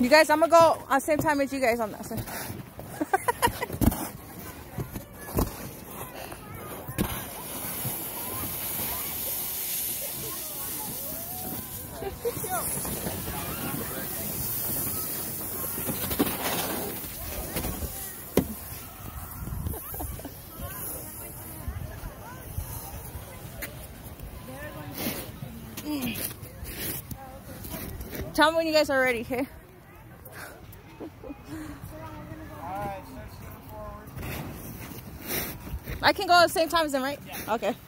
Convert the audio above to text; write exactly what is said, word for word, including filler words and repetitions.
You guys, I'm gonna go on the same time as you guys on that side. Tell me when you guys are ready, okay? I can go at the same time as them, right? Yeah. Okay.